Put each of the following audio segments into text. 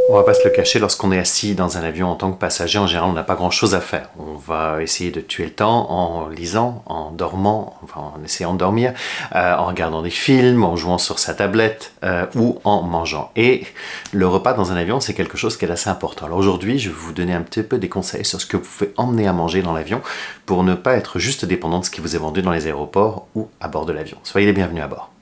On va pas se le cacher, lorsqu'on est assis dans un avion en tant que passager, en général, on n'a pas grand-chose à faire. On va essayer de tuer le temps en lisant, en dormant, enfin en essayant de dormir, en regardant des films, en jouant sur sa tablette ou en mangeant. Et le repas dans un avion, c'est quelque chose qui est assez important. Alors aujourd'hui, je vais vous donner un petit peu des conseils sur ce que vous pouvez emmener à manger dans l'avion pour ne pas être juste dépendant de ce qui vous est vendu dans les aéroports ou à bord de l'avion. Soyez les bienvenus à bord.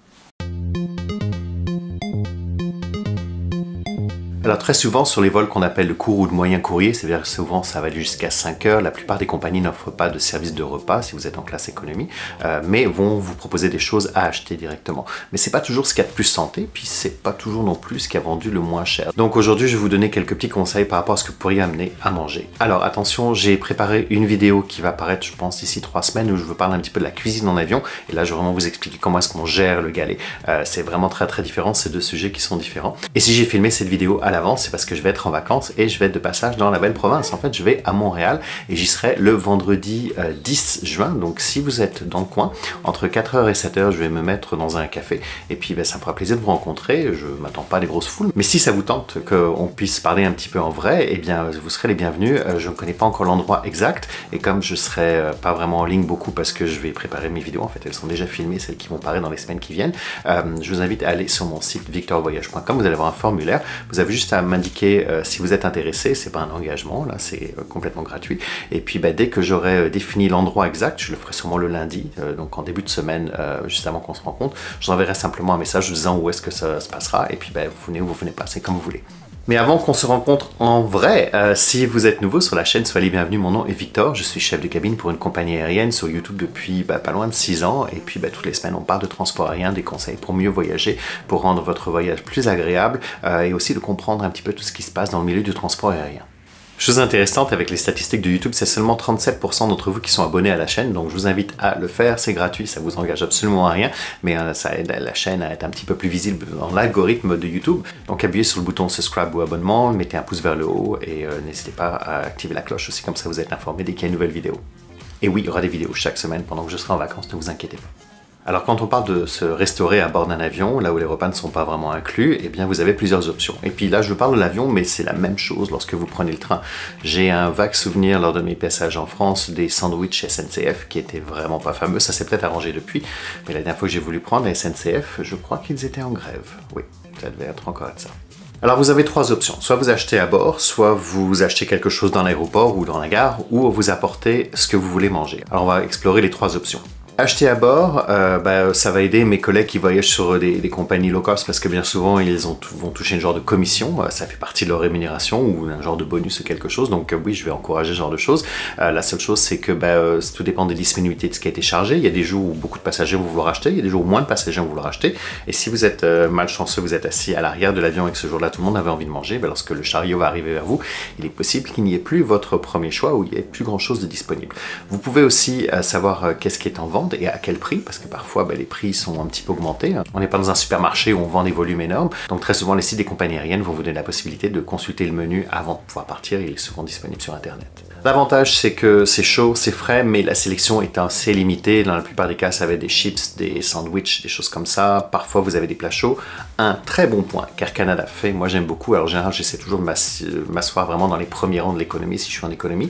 Alors très souvent sur les vols qu'on appelle de court ou de moyen courrier, c'est-à-dire souvent ça va aller jusqu'à 5 heures, la plupart des compagnies n'offrent pas de service de repas si vous êtes en classe économie, mais vont vous proposer des choses à acheter directement. Mais c'est pas toujours ce qu'il y a de plus santé, puis c'est pas toujours non plus ce qui a vendu le moins cher. Donc aujourd'hui je vais vous donner quelques petits conseils par rapport à ce que vous pourriez amener à manger. Alors attention, j'ai préparé une vidéo qui va paraître je pense d'ici 3 semaines où je vous parle un petit peu de la cuisine en avion, et là je vais vraiment vous expliquer comment est-ce qu'on gère le galet. C'est vraiment très différent, c'est deux sujets qui sont différents. Et si j'ai filmé cette vidéo à l'avance, c'est parce que je vais être en vacances et je vais être de passage dans la belle province. En fait, je vais à Montréal et j'y serai le vendredi 10 juin. Donc, si vous êtes dans le coin, entre 4h et 7h, je vais me mettre dans un café. Et puis, ça me fera plaisir de vous rencontrer. Je m'attends pas à des grosses foules. Mais si ça vous tente qu'on puisse parler un petit peu en vrai, eh bien, vous serez les bienvenus. Je ne connais pas encore l'endroit exact. Et comme je serai pas vraiment en ligne beaucoup parce que je vais préparer mes vidéos, en fait, elles sont déjà filmées, celles qui vont paraître dans les semaines qui viennent, je vous invite à aller sur mon site victorvoyage.com. Vous allez avoir un formulaire. Vous avez juste à m'indiquer si vous êtes intéressé, c'est pas un engagement, là c'est complètement gratuit. Et puis dès que j'aurai défini l'endroit exact, je le ferai sûrement le lundi, donc en début de semaine, juste avant qu'on se rencontre, je vous enverrai simplement un message vous disant où est-ce que ça se passera, et puis vous venez ou vous venez pas, c'est comme vous voulez. Mais avant qu'on se rencontre en vrai, si vous êtes nouveau sur la chaîne, soyez les bienvenus, mon nom est Victor, je suis chef de cabine pour une compagnie aérienne sur YouTube depuis pas loin de 6 ans, et puis toutes les semaines on parle de transport aérien, des conseils pour mieux voyager, pour rendre votre voyage plus agréable, et aussi de comprendre un petit peu tout ce qui se passe dans le milieu du transport aérien. Chose intéressante avec les statistiques de YouTube, c'est seulement 37% d'entre vous qui sont abonnés à la chaîne, donc je vous invite à le faire, c'est gratuit, ça vous engage absolument à rien, mais ça aide la chaîne à être un petit peu plus visible dans l'algorithme de YouTube. Donc appuyez sur le bouton subscribe ou abonnement, mettez un pouce vers le haut et n'hésitez pas à activer la cloche aussi, comme ça vous êtes informé dès qu'il y a une nouvelle vidéo. Et oui, il y aura des vidéos chaque semaine pendant que je serai en vacances, ne vous inquiétez pas. Alors quand on parle de se restaurer à bord d'un avion, là où les repas ne sont pas vraiment inclus, eh bien vous avez plusieurs options. Et puis là je parle de l'avion, mais c'est la même chose lorsque vous prenez le train. J'ai un vague souvenir lors de mes passages en France des sandwichs SNCF qui étaient vraiment pas fameux, ça s'est peut-être arrangé depuis, mais la dernière fois que j'ai voulu prendre la SNCF, je crois qu'ils étaient en grève. Oui, ça devait être encore de ça. Alors vous avez 3 options, soit vous achetez à bord, soit vous achetez quelque chose dans l'aéroport ou dans la gare, ou vous apportez ce que vous voulez manger. Alors on va explorer les 3 options. Acheter à bord, ça va aider mes collègues qui voyagent sur des compagnies low cost parce que bien souvent ils vont toucher une genre de commission, ça fait partie de leur rémunération ou un genre de bonus ou quelque chose, donc oui je vais encourager ce genre de choses. La seule chose c'est que tout dépend des disponibilités de ce qui a été chargé, il y a des jours où beaucoup de passagers vont vouloir acheter, il y a des jours où moins de passagers vont vouloir acheter, et si vous êtes malchanceux, vous êtes assis à l'arrière de l'avion et que ce jour-là tout le monde avait envie de manger, lorsque le chariot va arriver vers vous, il est possible qu'il n'y ait plus votre premier choix ou il n'y ait plus grand chose de disponible. Vous pouvez aussi savoir qu'est-ce qui est en vente et à quel prix, parce que parfois les prix sont un petit peu augmentés. On n'est pas dans un supermarché où on vend des volumes énormes, donc très souvent les sites des compagnies aériennes vont vous donner la possibilité de consulter le menu avant de pouvoir partir, il est souvent disponible sur internet. L'avantage c'est que c'est chaud, c'est frais, mais la sélection est assez limitée. Dans la plupart des cas, ça va être des chips, des sandwichs, des choses comme ça. Parfois vous avez des plats chauds. Un très bon point qu'Air Canada fait, moi j'aime beaucoup, alors en général j'essaie toujours de m'asseoir vraiment dans les premiers rangs de l'économie si je suis en économie.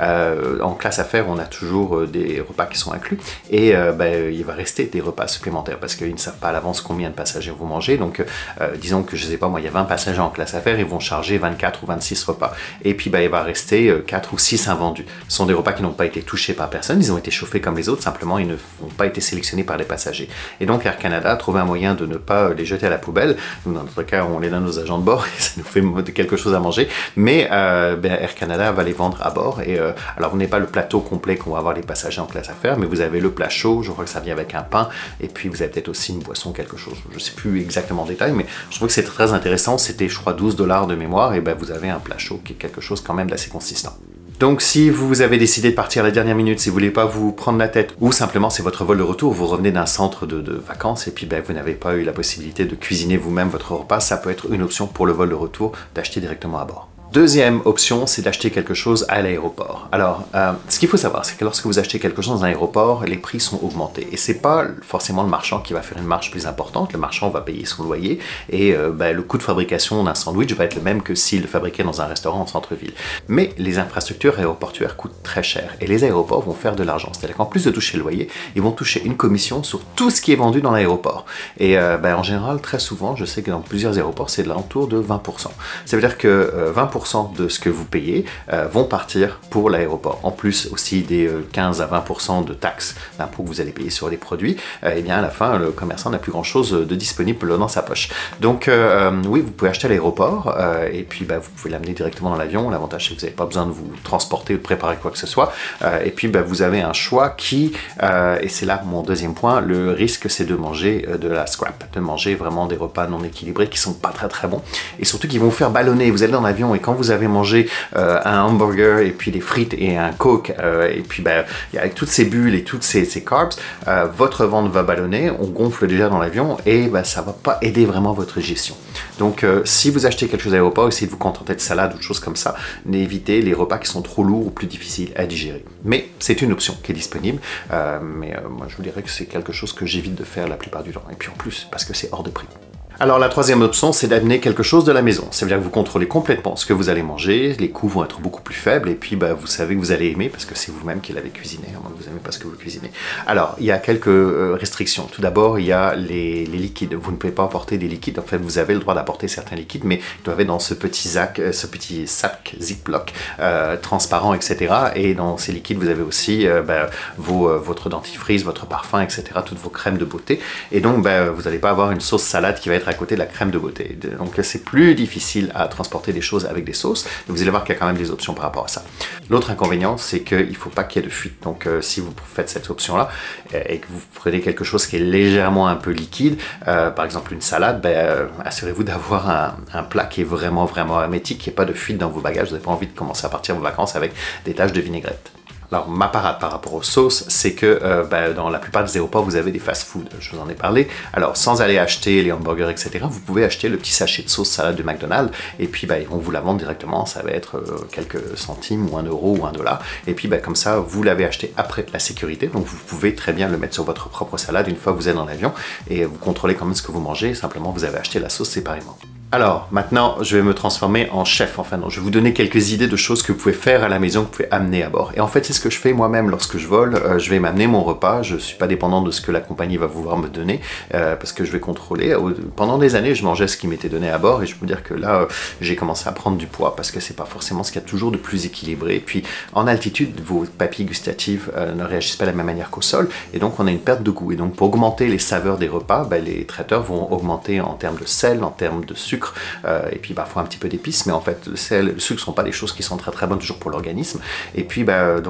En classe affaires, on a toujours des repas qui sont inclus, et il va rester des repas supplémentaires parce qu'ils ne savent pas à l'avance combien de passagers vous mangez. Donc disons que je sais pas moi, il y a 20 passagers en classe affaires, ils vont charger 24 ou 26 repas. Et puis il va rester 4 ou 6 invendus. Ce sont des repas qui n'ont pas été touchés par personne, ils ont été chauffés comme les autres, simplement ils n'ont pas été sélectionnés par les passagers. Et donc Air Canada a trouvé un moyen de ne pas les jeter à la poubelle. Nous, dans notre cas, on les donne aux agents de bord et ça nous fait quelque chose à manger. Mais Air Canada va les vendre à bord. Et alors vous n'avez pas le plateau complet qu'on va avoir les passagers en classe affaires, mais vous avez le plat chaud, je crois que ça vient avec un pain, et puis vous avez peut-être aussi une boisson, quelque chose. Je ne sais plus exactement en détail, mais je trouve que c'est très intéressant. C'était, je crois, 12 $ de mémoire, et vous avez un plat chaud qui est quelque chose quand même d'assez consistant. Donc si vous avez décidé de partir à la dernière minute, si vous voulez pas vous prendre la tête, ou simplement c'est votre vol de retour, vous revenez d'un centre de vacances et puis vous n'avez pas eu la possibilité de cuisiner vous-même votre repas, ça peut être une option pour le vol de retour d'acheter directement à bord. Deuxième option, c'est d'acheter quelque chose à l'aéroport. Alors, ce qu'il faut savoir, c'est que lorsque vous achetez quelque chose dans un aéroport, les prix sont augmentés. Et c'est pas forcément le marchand qui va faire une marge plus importante. Le marchand va payer son loyer et le coût de fabrication d'un sandwich va être le même que s'il le fabriquait dans un restaurant en centre-ville. Mais les infrastructures aéroportuaires coûtent très cher et les aéroports vont faire de l'argent. C'est-à-dire qu'en plus de toucher le loyer, ils vont toucher une commission sur tout ce qui est vendu dans l'aéroport. Et en général, très souvent, je sais que dans plusieurs aéroports, c'est de l'entour de 20%. Ça veut dire que 20% de ce que vous payez vont partir pour l'aéroport. En plus aussi des 15 à 20% de taxes d'impôts que vous allez payer sur les produits, et bien à la fin, le commerçant n'a plus grand chose de disponible dans sa poche. Donc oui, vous pouvez acheter à l'aéroport et puis vous pouvez l'amener directement dans l'avion. L'avantage, c'est que vous n'avez pas besoin de vous transporter ou de préparer quoi que ce soit. Et puis vous avez un choix qui, et c'est là mon deuxième point, le risque c'est de manger de la scrap, de manger vraiment des repas non équilibrés qui sont pas très bons et surtout qui vont vous faire ballonner. Vous allez dans l'avion et quand vous avez mangé un hamburger et puis des frites et un coke et puis avec toutes ces bulles et toutes ces carbs, votre ventre va ballonner, on gonfle déjà dans l'avion et ça va pas aider vraiment votre digestion. Donc si vous achetez quelque chose à l'aéroport, essayez de vous contenter de salade ou de choses comme ça, évitez les repas qui sont trop lourds ou plus difficiles à digérer. Mais c'est une option qui est disponible, moi je vous dirais que c'est quelque chose que j'évite de faire la plupart du temps, et puis en plus parce que c'est hors de prix. Alors la troisième option, c'est d'amener quelque chose de la maison. Ça veut dire que vous contrôlez complètement ce que vous allez manger, les coûts vont être beaucoup plus faibles, et puis vous savez que vous allez aimer, parce que c'est vous-même qui l'avez cuisiné, à moins que vous n'aimez pas ce que vous cuisinez. Alors, il y a quelques restrictions. Tout d'abord, il y a les liquides. Vous ne pouvez pas apporter des liquides. En fait, vous avez le droit d'apporter certains liquides, mais ils doivent être dans ce petit sac Ziploc transparent, etc. Et dans ces liquides, vous avez aussi votre dentifrice, votre parfum, etc., toutes vos crèmes de beauté. Et donc, vous n'allez pas avoir une sauce salade qui va être à côté de la crème de beauté. Donc c'est plus difficile à transporter des choses avec des sauces, mais vous allez voir qu'il y a quand même des options par rapport à ça. L'autre inconvénient, c'est qu'il ne faut pas qu'il y ait de fuite. Donc si vous faites cette option-là et que vous prenez quelque chose qui est légèrement un peu liquide, par exemple une salade, assurez-vous d'avoir un plat qui est vraiment hermétique, qu'il n'y ait pas de fuite dans vos bagages. Vous n'avez pas envie de commencer à partir vos vacances avec des taches de vinaigrette. Alors, ma parade par rapport aux sauces, c'est que dans la plupart des aéroports, vous avez des fast-food. Je vous en ai parlé. Alors, sans aller acheter les hamburgers, etc., vous pouvez acheter le petit sachet de sauce salade de McDonald's et puis ils vont vous la vendre directement. Ça va être quelques centimes ou 1 euro ou 1 dollar. Et puis, comme ça, vous l'avez acheté après la sécurité. Donc, vous pouvez très bien le mettre sur votre propre salade une fois que vous êtes dans l'avion et vous contrôlez quand même ce que vous mangez. Simplement, vous avez acheté la sauce séparément. Alors, maintenant, je vais me transformer en chef. Enfin, non, je vais vous donner quelques idées de choses que vous pouvez faire à la maison, que vous pouvez amener à bord. Et en fait, c'est ce que je fais moi-même lorsque je vole. Je vais m'amener mon repas. Je ne suis pas dépendant de ce que la compagnie va vouloir me donner parce que je vais contrôler. Pendant des années, je mangeais ce qui m'était donné à bord et je peux dire que là, j'ai commencé à prendre du poids parce que c'est pas forcément ce qu'il y a toujours de plus équilibré. Et puis, en altitude, vos papilles gustatives ne réagissent pas de la même manière qu'au sol et donc on a une perte de goût. Et donc, pour augmenter les saveurs des repas, les traiteurs vont augmenter en termes de sel, en termes de sucre, et puis parfois un petit peu d'épices, mais en fait le sel et le sucre ne sont pas des choses qui sont très bonnes toujours pour l'organisme, et puis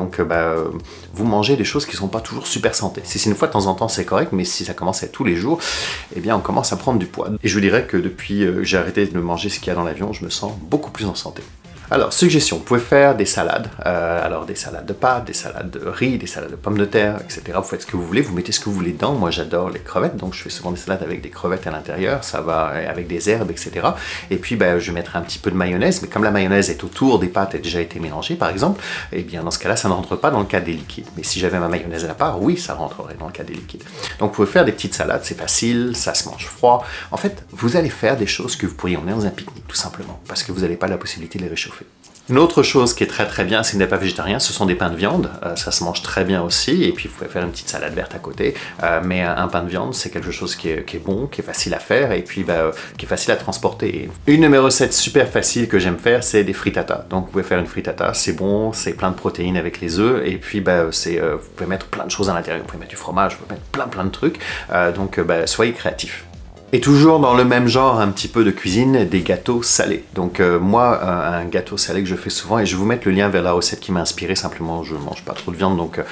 vous mangez des choses qui ne sont pas toujours super santé. Si c'est une fois de temps en temps c'est correct, mais si ça commence à être tous les jours, eh bien on commence à prendre du poids. Et je vous dirais que depuis que j'ai arrêté de manger ce qu'il y a dans l'avion, je me sens beaucoup plus en santé. Alors, suggestion, vous pouvez faire des salades, alors des salades de pâtes, des salades de riz, des salades de pommes de terre, etc. Vous faites ce que vous voulez, vous mettez ce que vous voulez dedans. Moi, j'adore les crevettes, donc je fais souvent des salades avec des crevettes à l'intérieur, ça va avec des herbes, etc. Et puis, je mettrai un petit peu de mayonnaise, mais comme la mayonnaise est autour des pâtes et a déjà été mélangée, par exemple, eh bien, dans ce cas-là, ça ne rentre pas dans le cadre des liquides. Mais si j'avais ma mayonnaise à la part, oui, ça rentrerait dans le cadre des liquides. Donc, vous pouvez faire des petites salades, c'est facile, ça se mange froid. En fait, vous allez faire des choses que vous pourriez emmener dans un pique-nique, tout simplement, parce que vous n'avez pas la possibilité de les réchauffer. Une autre chose qui est très bien, si vous n'êtes pas végétarien, ce sont des pains de viande. Ça se mange très bien aussi, et puis vous pouvez faire une petite salade verte à côté. Mais un pain de viande, c'est quelque chose qui est bon, qui est facile à faire, et puis qui est facile à transporter. Une de mes recettes super faciles que j'aime faire, c'est des frittata. Donc vous pouvez faire une frittata, c'est bon, c'est plein de protéines avec les œufs, et puis vous pouvez mettre plein de choses à l'intérieur. Vous pouvez mettre du fromage, vous pouvez mettre plein de trucs. Donc soyez créatifs. Et toujours dans le même genre un petit peu de cuisine, des gâteaux salés. Donc moi, un gâteau salé que je fais souvent, et je vais vous mettre le lien vers la recette qui m'a inspiré, simplement je mange pas trop de viande, donc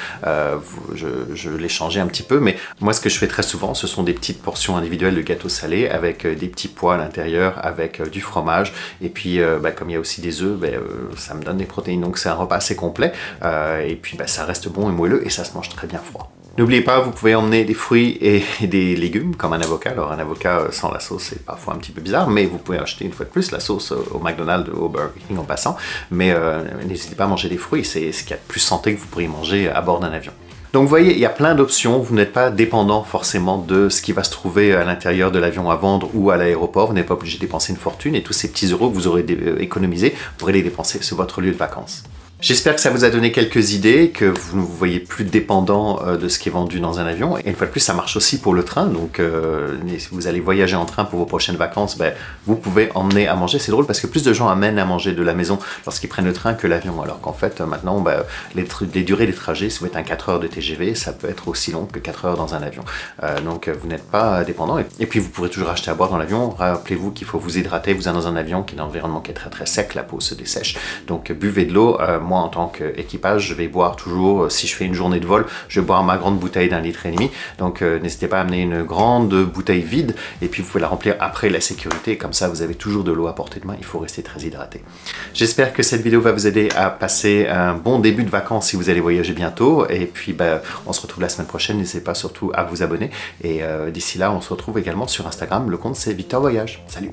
je l'ai changé un petit peu, mais moi ce que je fais très souvent, ce sont des petites portions individuelles de gâteaux salés avec des petits pois à l'intérieur, avec du fromage, et puis comme il y a aussi des œufs, ça me donne des protéines, donc c'est un repas assez complet, et puis ça reste bon et moelleux, et ça se mange très bien froid. N'oubliez pas, vous pouvez emmener des fruits et des légumes comme un avocat. Alors un avocat sans la sauce c'est parfois un petit peu bizarre, mais vous pouvez acheter une fois de plus la sauce au McDonald's ou au Burger King en passant. Mais n'hésitez pas à manger des fruits, c'est ce qu'il y a de plus santé que vous pourriez manger à bord d'un avion. Donc vous voyez, il y a plein d'options, vous n'êtes pas dépendant forcément de ce qui va se trouver à l'intérieur de l'avion à vendre ou à l'aéroport, vous n'êtes pas obligé de dépenser une fortune et tous ces petits euros que vous aurez économisés, vous pourrez les dépenser sur votre lieu de vacances. J'espère que ça vous a donné quelques idées, que vous ne vous voyez plus dépendant de ce qui est vendu dans un avion. Et une fois de plus, ça marche aussi pour le train. Donc, si vous allez voyager en train pour vos prochaines vacances, ben, vous pouvez emmener à manger. C'est drôle parce que plus de gens amènent à manger de la maison lorsqu'ils prennent le train que l'avion. Alors qu'en fait, maintenant, ben, les durées des trajets, si vous êtes un 4 heures de TGV, ça peut être aussi long que 4 heures dans un avion. Donc, vous n'êtes pas dépendant. Et puis, vous pourrez toujours acheter à boire dans l'avion. Rappelez-vous qu'il faut vous hydrater. Vous êtes dans un avion qui est un environnement qui est très très sec. La peau se dessèche. Donc, buvez de l'eau. Moi, en tant qu'équipage, je vais boire toujours, si je fais une journée de vol, je vais boire ma grande bouteille d'1,5 litre. Donc n'hésitez pas à amener une grande bouteille vide et puis vous pouvez la remplir après la sécurité. Comme ça, vous avez toujours de l'eau à portée de main. Il faut rester très hydraté. J'espère que cette vidéo va vous aider à passer un bon début de vacances si vous allez voyager bientôt. Et puis, on se retrouve la semaine prochaine. N'hésitez pas surtout à vous abonner. Et d'ici là, on se retrouve également sur Instagram. Le compte, c'est Victor Voyage. Salut!